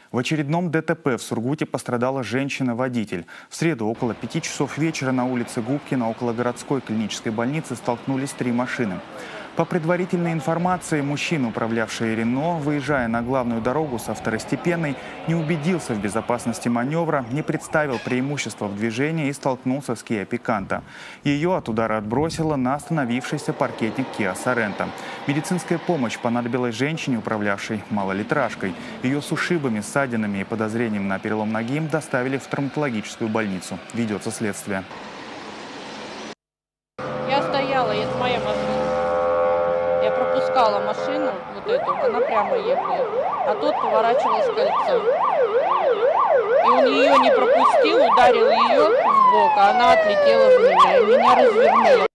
В очередном ДТП в Сургуте пострадала женщина-водитель. В среду около 5 часов вечера на улице Губкина около городской клинической больницы столкнулись 3 машины. По предварительной информации, мужчина, управлявший Рено, выезжая на главную дорогу со второстепенной, не убедился в безопасности маневра, не представил преимущества в движении и столкнулся с Kia Picanto. Ее от удара отбросило на остановившийся паркетник Kia Sorento. Медицинская помощь понадобилась женщине, управлявшей малолитражкой. Ее с ушибами, ссадинами и подозрением на перелом ноги доставили в травматологическую больницу. Ведется следствие. Я стояла, это моя машина. Я пропускала машину, вот эту, она прямо ехала. А тот поворачивал с кольца. И он ее не пропустил, ударил ее в бок, а она отлетела в меня. И меня развернуло.